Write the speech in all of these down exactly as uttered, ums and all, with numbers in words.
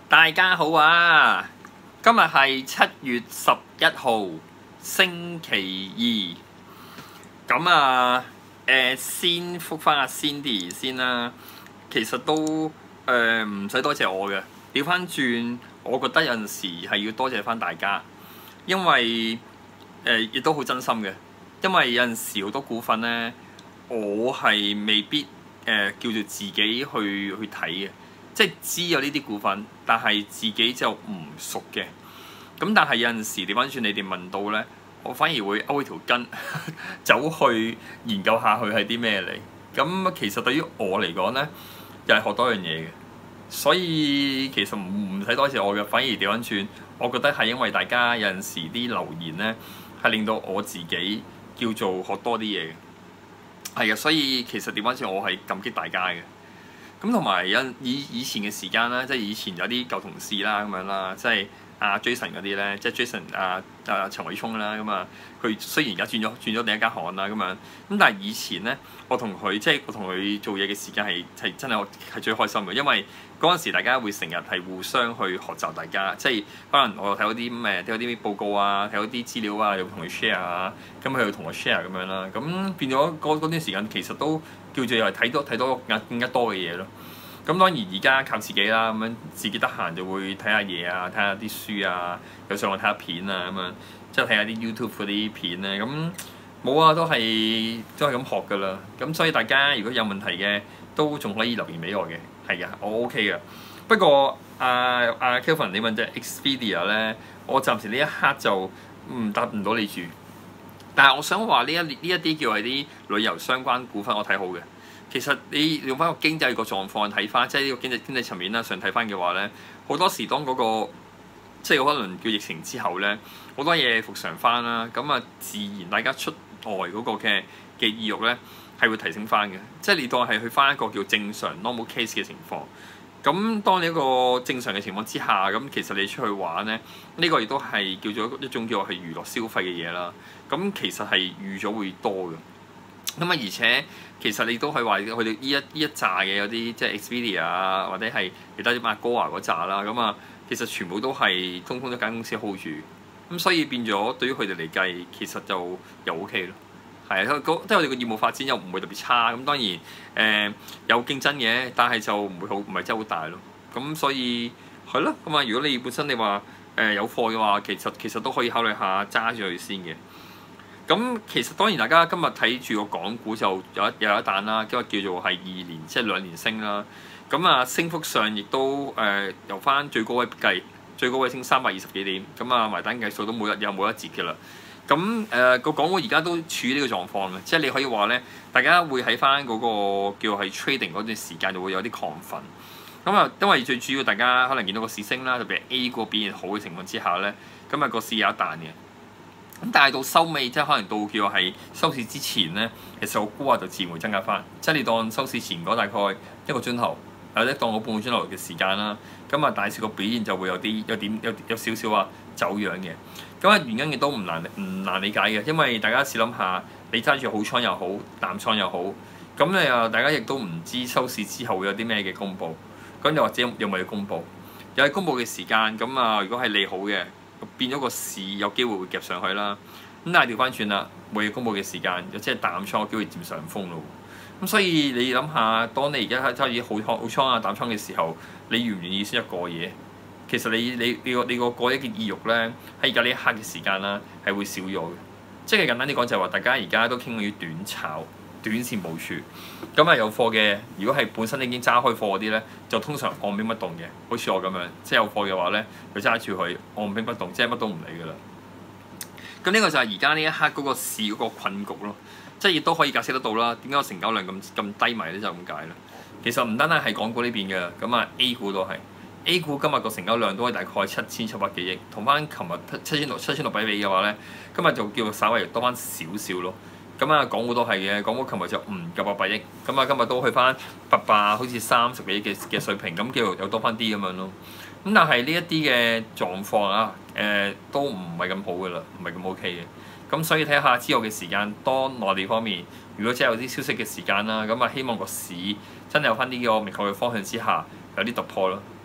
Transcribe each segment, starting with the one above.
大家好啊！今日係七月十一號，星期二。咁啊，誒、呃、先覆返阿 Cindy 先啦。其實都誒唔使多謝我嘅，調返轉，我覺得有陣時係要多謝返大家，因為誒亦、呃、都好真心嘅。因為有陣時好多股份咧，我係未必誒、呃、叫做自己去去睇嘅。即係知有呢啲股份，但係自己就唔熟嘅。咁但係有陣時調翻轉，你哋問到咧，我反而會勾起條筋，走去研究下佢係啲咩嚟。咁其實對於我嚟講咧，又係學多樣嘢嘅。所以其實唔唔使多謝我嘅，反而調翻轉，我覺得係因為大家有陣時啲留言咧，係令到我自己叫做學多啲嘢嘅。係啊，所以其實調翻轉，我係感激大家嘅。咁同埋有以以前嘅時間啦，即係以前有啲舊同事啦咁樣啦，即係阿 Jason 嗰啲咧，即係 Jason 阿阿陳偉聰啦咁啊，佢雖然而家轉咗轉咗另一間行啦咁樣，咁但係以前咧，我同佢即係我同佢做嘢嘅時間係係真係係最開心嘅，因為嗰陣時大家會成日係互相去學習，大家即係可能我睇到啲咩睇到啲報告啊，睇到啲資料啊，又同佢 share 啊，咁佢又同我 share 咁樣啦，咁變咗嗰段時間其實都叫做又係睇多睇多更加多嘅嘢咯。咁當然而家靠自己啦，咁樣自己得閒就會睇下嘢啊，睇下啲書啊，有上網睇下片啊，咁樣即係睇下啲 YouTube 嗰啲片咧。咁冇啊，都係都係咁學噶啦。咁所以大家如果有問題嘅，都仲可以留言俾我嘅，係啊，我 OK 嘅。不過阿阿 Kelvin 你問隻 Expedia 咧，我暫時呢一刻就唔答唔到你住。但係我想話呢一呢一啲叫係啲旅遊相關股份，我睇好嘅。其實你用翻個經濟個狀況睇翻，即係呢個經濟經濟層面啦上睇翻嘅話咧，好多時當嗰、那個即係可能叫疫情之後咧，好多嘢復常翻啦，咁啊自然大家出外嗰個嘅嘅意欲咧係會提升翻嘅，即係你當係去翻一個叫正常 normal case 嘅情況。咁當你一個正常嘅情況之下，咁其實你出去玩咧，呢、這個亦都係叫做一種叫做係娛樂消費嘅嘢啦。咁其實係預咗會多嘅。咁啊，而且其實你都可以話佢哋呢一呢一紮嘅有啲即係 Expedia 啊，或者係其他啲 Agoda 嗰紮啦。咁啊，其實全部都係通通一間公司 hold 住。咁所以變咗對於佢哋嚟計，其實就又 OK 咯。係啊，即係我哋個業務發展又唔會特別差。咁當然誒、呃、有競爭嘅，但係就唔會好唔係真係好大咯。咁所以係咯。咁啊，如果你本身你話誒、呃、有貨嘅話，其實其實都可以考慮下揸住佢先嘅。咁其實當然大家今日睇住個港股就有一有一彈啦，今日叫做係二年即係兩年升啦。咁啊升幅上亦都誒、呃、由翻最高位計，最高位升三百二十幾點，咁啊埋單計數都冇一有冇一折嘅啦。咁誒個港股而家都處於呢個狀況嘅，即係你可以話咧，大家會喺翻嗰個叫係 trading 嗰段時間就會有啲亢奮。咁啊，因為最主要大家可能見到個市升啦，特別係 A 股表現好嘅情況之下咧，咁啊個市有一彈嘅。咁但係到收尾，即係可能到叫係收市之前咧，其實個估價就自然會增加翻。即係你當收市前嗰大概一個鐘頭，或者當我半個鐘頭嘅時間啦，咁啊大市個表現就會有啲有點有有少少啊走樣嘅。咁啊原因亦都唔難唔難理解嘅，因為大家試諗下，你揸住好倉又好，淡倉又好，咁你啊大家亦都唔知收市之後會有啲咩嘅公佈，咁又或者有冇要公佈？有係公佈嘅時間，咁啊如果係利好嘅。變咗個市有機會會夾上去啦，咁但係調翻轉啦，冇嘢公佈嘅時間，又即係淡倉有機會佔上風咯。咁所以你諗下，當你而家揸住好倉好倉啊淡倉嘅時候，你願唔願意先一過夜？其實你你你個你個過夜嘅意欲咧，喺而家呢一刻嘅時間啦，係會少咗嘅。即係簡單啲講就係話，大家而家都傾向於短炒、短線部署。咁啊有貨嘅，如果係本身已經揸開貨嗰啲咧，就通常按兵不動嘅，好似我咁樣，即係有貨嘅話咧，佢揸住佢按兵不動，即係乜都唔理噶啦。咁呢個就係而家呢一刻嗰個市嗰個困局咯，即係亦都可以解釋得到啦。點解個成交量咁咁低迷咧？就咁解啦。其實唔單單係港股呢邊嘅，咁啊 A 股都係 A 股今日個成交量都係大概七千七百幾億，同翻琴日七千六七千六比比嘅話咧，今日就叫做稍微多翻少少咯。咁啊，港股都係嘅，港股琴日就唔夠八百億，咁啊今日都去翻八百好似三十幾億嘅嘅水平，咁叫做有多翻啲咁樣咯。咁但係呢一啲嘅狀況啊，誒、呃、都唔係咁好嘅啦，唔係咁 OK 嘅。咁所以睇下之後嘅時間，當內地方面如果真係有啲消息嘅時間啦，咁啊希望個市真係有翻呢個明確嘅方向之下有啲突破咯。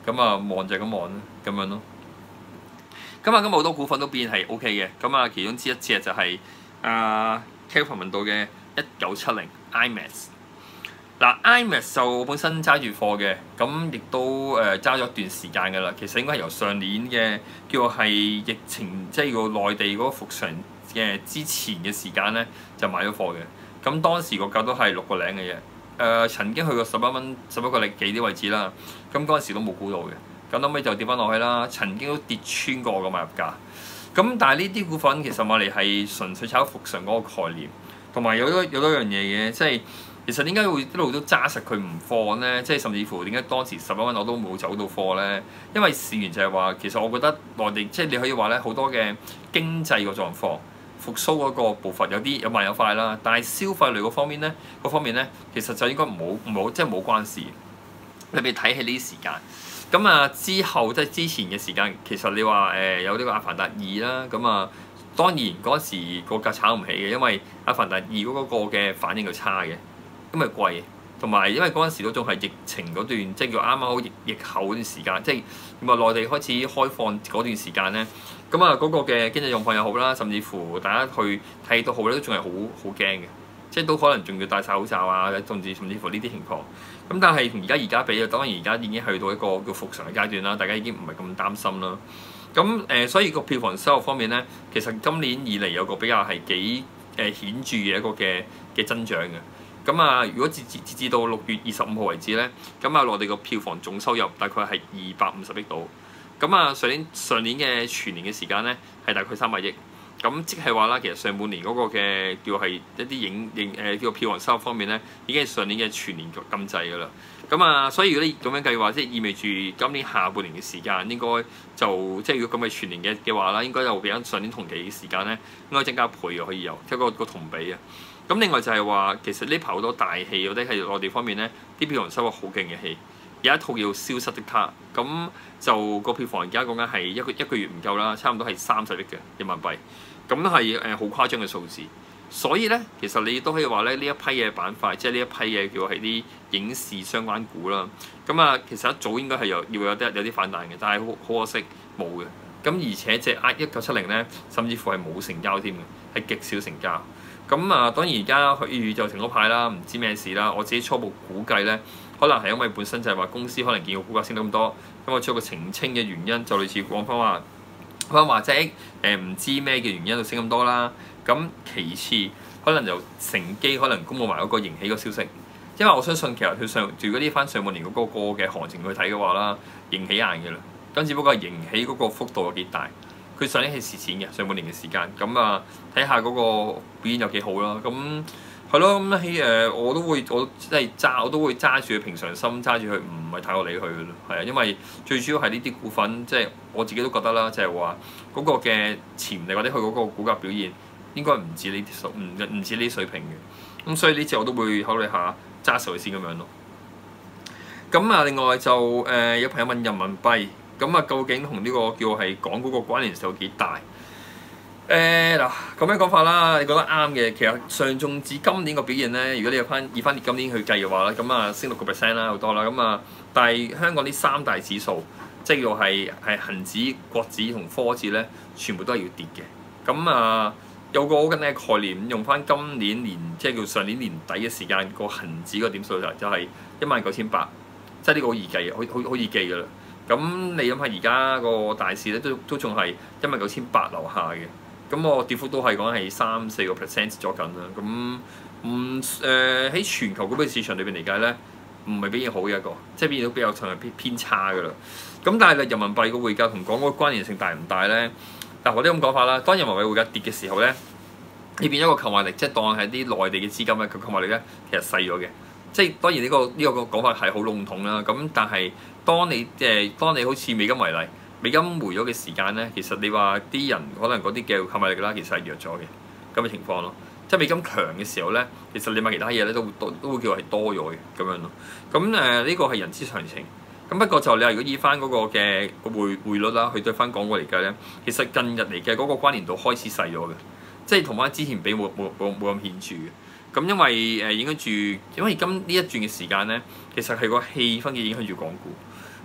咁啊望就係咁望啦，咁樣咯。咁啊，今日好多股份都變係 O K 嘅。咁啊，其中之一隻就係啊 Kelvin 問到嘅一九七零 IMAX。嗱 IMAX 就本身揸住貨嘅，咁亦都誒揸咗一段時間㗎啦。其實應該係由上年嘅叫做係疫情，即係個內地嗰個復常嘅之前嘅時間咧，就買咗貨嘅。咁當時個價都係六個零嘅嘢，誒、呃、曾經去過十一蚊、十一個零幾啲位置啦。咁嗰陣時都冇估到嘅。咁後尾就跌翻落去啦，曾經都跌穿過個買入價。咁但係呢啲股份其實買嚟係純粹炒復常嗰個概念，同埋有多有多樣嘢嘅，即係其實點解會一路都揸實佢唔放咧？即係甚至乎點解當時十一蚊我都冇走到貨咧？因為事源就係話，其實我覺得內地即係你可以話咧，好多嘅經濟個狀況復甦嗰個步伐有啲有慢有快啦。但係消費類嗰方面咧，嗰方面咧其實就應該唔好唔好即係冇關事。你咪睇起呢啲時間。咁啊，之後即係之前嘅時間，其實你話誒、呃、有呢個阿凡達二啦，咁啊當然嗰時個價炒唔起嘅，因為阿凡達二嗰個嘅反應就差嘅，因為貴，同埋因為嗰陣時都仲係疫情嗰段，即係叫啱啱好疫疫後嗰段時間，即係咁啊內地開始開放嗰段時間咧，咁啊嗰個嘅經濟狀況又好啦，甚至乎大家去睇到好咧，都仲係好好驚嘅。即係都可能仲要戴晒口罩啊，甚至甚至乎呢啲情況。咁但係同而家而家比啊，當然而家已經去到一個叫復常嘅階段啦，大家已經唔係咁擔心啦。咁誒、呃，所以個票房收入方面咧，其實今年以嚟有個比較係幾誒顯著嘅一個嘅嘅增長嘅。咁啊，如果截至截至到六月二十五號為止咧，咁啊內地個票房總收入大概係二百五十億度。咁啊上年上年嘅全年嘅時間咧係大概三百億。咁即係話啦，其實上半年嗰個嘅叫係一啲影影誒叫票房收入方面咧，已經係上年嘅全年咁滯㗎啦。咁啊，所以如果你咁樣計劃，即係意味住今年下半年嘅時間應該就即係如果咁嘅全年嘅嘅話啦，應該就比緊上年同期嘅時間咧，應該增加倍嘅可以有，即係個個同比啊。咁另外就係話，其實呢排好多大戲或者係內地方面咧，啲票房收入好勁嘅戲，有一套叫《消失的她》，咁就個票房而家講緊係一個一個月唔夠啦，差唔多係三十億嘅人民幣。咁係誒好誇張嘅數字，所以咧其實你都可以話咧呢一批嘅板塊，即係呢一批嘅叫係啲影視相關股啦。咁啊，其實一早應該係有要有啲有啲反彈嘅，但係好好可惜冇嘅。咁而且隻一九七零咧，甚至乎係冇成交添嘅，係極少成交。咁啊，當然而家佢就停咗牌啦，唔知咩事啦。我自己初步估計咧，可能係因為本身就係話公司可能見到股價升得咁多，咁我出個澄清嘅原因就類似講翻話。佢話即係誒唔知咩嘅原因就升咁多啦。咁其次可能就乘機可能公佈埋嗰個盈喜個消息，因為我相信其實佢上如果呢翻上半年嗰個嘅行情去睇嘅話啦，盈喜硬嘅啦。咁只不過盈喜嗰個幅度有幾大，佢上年係蝕錢嘅上半年嘅時間。咁啊睇下嗰個表現有幾好啦。咁係咯，咁喺誒我都會我即係揸我都會揸住佢平常心揸住佢，唔係太過理佢嘅咯。係啊，因為最主要係呢啲股份，即係我自己都覺得啦，就係話嗰個嘅潛力或者佢嗰個股價表現應該唔止呢啲水唔唔止呢啲水平嘅。咁所以呢次我都會考慮下揸實佢先咁樣咯。咁啊，另外就誒、呃、有朋友問人民幣，咁啊究竟同呢個叫係港股個關聯性有幾大？誒嗱咁樣講法啦，你覺得啱嘅。其實上證指今年個表現咧，如果你有翻以翻今年去計嘅話咧，咁啊升六個 percent 啦，好多啦。咁啊，但係香港呢三大指數，即係叫係係恆指、國指同科指咧，全部都係要跌嘅。咁啊，有個好緊嘅概念，用翻今年年即係叫上年年底嘅時間，個恆指個點數就就係一萬九千八，即係呢個好易計嘅，好好好易記㗎啦。咁你諗下而家個大市咧，都都仲係一萬九千八樓下嘅。咁我跌幅都係講係三四個 percent 咗緊啦，咁唔誒喺全球股票市場裏邊嚟計咧，唔係表現好嘅一個，即係表現都比較上係偏偏差㗎啦。咁但係人民幣個匯價同港股關聯性大唔大咧？嗱，我都咁講法啦，當人民幣匯價跌嘅時候咧，你變咗個購買力，即係當係啲內地嘅資金咧，個購買力咧其實細咗嘅。即係當然呢、這個呢、這個講法係好籠統啦。咁但係當你誒、呃、當你好似美金為例。美金回咗嘅時間咧，其實你話啲人可能嗰啲嘅購買力啦，其實係弱咗嘅咁嘅情況咯。即係美金強嘅時候咧，其實你買其他嘢咧都會多都會叫係多咗嘅咁樣咯。咁誒呢個係人之常情。咁不過就你話如果以翻嗰個嘅匯匯率啦，去對翻港股嚟計咧，其實近日嚟嘅嗰個關聯度開始細咗嘅，即係同翻之前比冇冇冇冇咁顯著嘅。咁因為誒影響住，因為今呢一轉嘅時間咧，其實係個氣氛嘅影響住港股。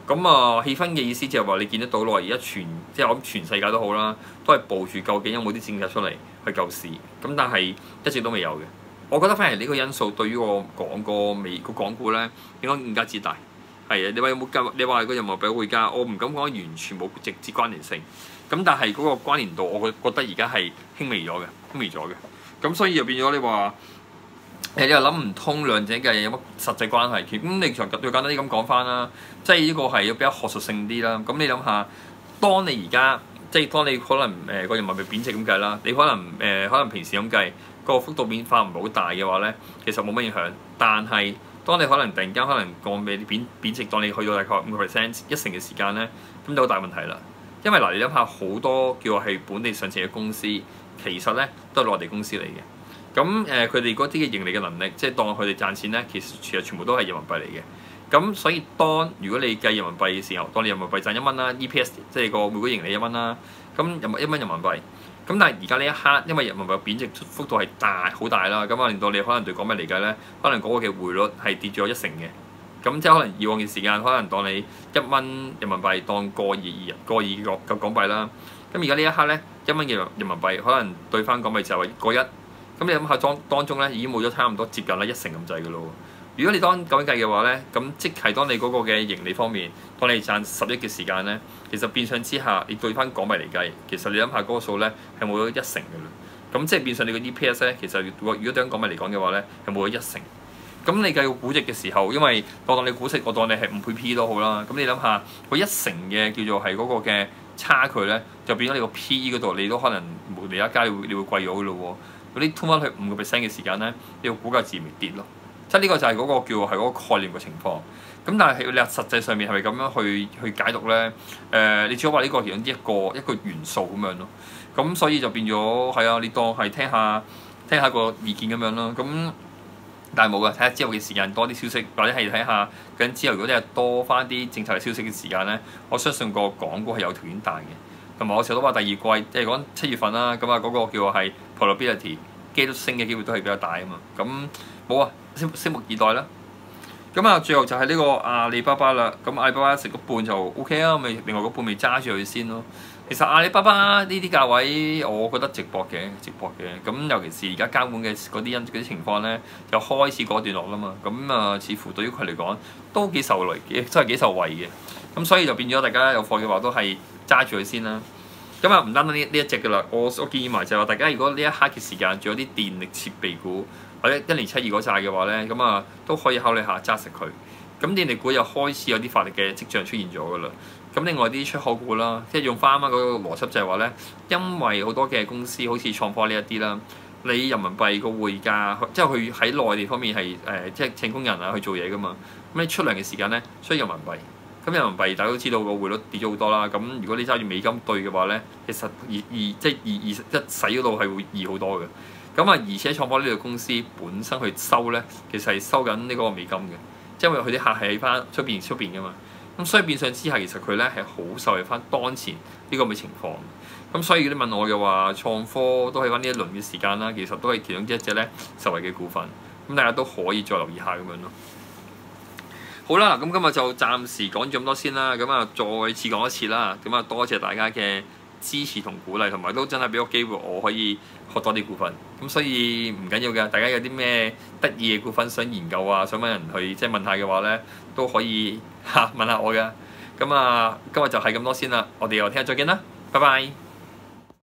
咁啊氣氛嘅意思就係話你見得到咯，而家全即係我諗全世界都好啦，都係佈住究竟有冇啲政策出嚟去救市。咁但係一直都未有嘅。我覺得反而呢個因素對於我講個美個港股咧應該更加之大。係啊，你話有冇加？你話個人民幣匯價，我唔敢講完全冇直接關聯性。咁但係嗰個關聯度，我覺覺得而家係輕微咗嘅，輕微咗嘅。咁所以就變咗你話誒，你又諗唔通兩者嘅有乜實際關係？咁你就最簡單啲咁講翻啦，即係呢個係要比較學術性啲啦。咁你諗下，當你而家即係當你可能誒個人民幣貶值咁計啦，你可能誒、呃、可能平時咁計個幅度變化唔係好大嘅話咧，其實冇乜影響。但係當你可能突然間可能降俾貶貶值，當你去到大概五個 percent 一成嘅時間咧，咁就好大問題啦。因為嗱，你諗下好多叫係本地上市嘅公司，其實咧都係內地公司嚟嘅。咁誒，佢哋嗰啲嘅盈利嘅能力，即係當佢哋賺錢咧，其實其實全部都係人民幣嚟嘅。咁所以當如果你計人民幣嘅時候，當你人民幣賺一蚊啦 ，E P S 即係個每股盈利一蚊啦，咁人一蚊人民幣。咁但係而家呢一刻，因為人民幣貶值幅度係大好大啦，咁啊令到你可能對港幣嚟計咧，可能嗰個嘅匯率係跌咗一成嘅。咁即係可能以往嘅時間，可能當你一蚊人民幣當個二二個二個港幣啦。咁而家呢一刻咧，一蚊嘅人民幣可能對翻港幣就係個一。咁你諗下當當中咧已經冇咗差唔多接近啦一成咁滯嘅咯。如果你當咁樣計嘅話咧，咁即係當你嗰個嘅盈利方面，當你賺十億嘅時間咧，其實變相之下，你對翻港幣嚟計，其實你諗下嗰個數咧係冇咗一成嘅啦。咁即係變相你個 E P S 咧，其實如果對緊港幣嚟講嘅話咧，係冇咗一成。咁你計個估值嘅時候，因為我當你估值，我當你係五倍 P 都好啦。咁你諗下，嗰一成嘅叫做係嗰個嘅差距咧，就變咗你個 P E 嗰度，你都可能無釐一加，你會你會貴咗嘅咯喎。嗰啲通翻去五個 percent 嘅時間咧，你個股價自然會跌咯。即係呢個就係嗰個叫係嗰個概念嘅情況。咁但係你話實際上面係咪咁樣去去解讀咧？誒、呃，你只可以話呢個其中一個一個元素咁樣咯。咁所以就變咗係啊，你當係聽下聽下個意見咁樣咯。咁但係冇㗎，睇下之後嘅時間多啲消息，或者係睇下咁之後如果你係多翻啲政策嘅消息嘅時間咧，我相信個港股係有條件彈嘅。同埋我成日都話第二季，即係講七月份啦，咁啊嗰個叫係 probability 機率升嘅機會都係比較大啊嘛。咁冇啊，拭拭目以待啦。咁啊，最後就係呢個阿里巴巴啦。咁阿里巴巴食個半就 O K 啊，咪另外嗰半咪揸住佢先咯。其實阿里巴巴呢啲價位，我覺得值博嘅，值博嘅。咁尤其是而家監管嘅嗰啲因嗰啲情況咧，就開始過段落啦嘛。咁啊，似乎對於佢嚟講都幾受累嘅，真係幾受惠嘅。咁所以就變咗大家有貨嘅話，都係揸住佢先啦。咁啊，唔單單呢呢一隻噶啦，我我建議埋就係話，大家如果呢一刻嘅時間仲有啲電力設備股或者一年七二嗰債嘅話咧，咁啊都可以考慮下揸實佢。咁電力股又開始有啲發力嘅跡象出現咗噶啦。咁另外啲出口股啦，即係用翻啱啱嗰個邏輯就係話咧，因為好多嘅公司好似創科呢一啲啦，你人民幣個匯價，即係佢喺內地方面係誒、呃，即係請工人啊去做嘢噶嘛。咁你出糧嘅時間咧，需要人民幣。咁人民幣大家都知道個匯率跌咗好多啦。咁如果你揸住美金兌嘅話咧，其實二二即係二二一使嗰度係會易好多嘅。咁啊，而且創科呢個公司本身去收咧，其實係收緊呢個美金嘅，即係因為佢啲客係喺翻出邊出邊噶嘛。咁所以變相之下，其實佢咧係好受惠翻當前呢個咁嘅情況。咁所以你問我嘅話，創科都喺翻呢一輪嘅時間啦，其實都係其中之一隻咧受惠嘅股份。咁大家都可以再留意下咁樣咯。好啦，咁今日就暫時講咗咁多先啦。咁啊，再次講一次啦。咁啊，多謝大家嘅支持同鼓勵，同埋都真係俾個機會我可以學多啲股份。咁所以唔緊要嘅，大家有啲咩得意嘅股份想研究啊，想揾人去即係問下嘅話咧，都可以嚇問下我嘅。咁啊，今日就係咁多先啦。我哋又聽日再見啦，拜拜。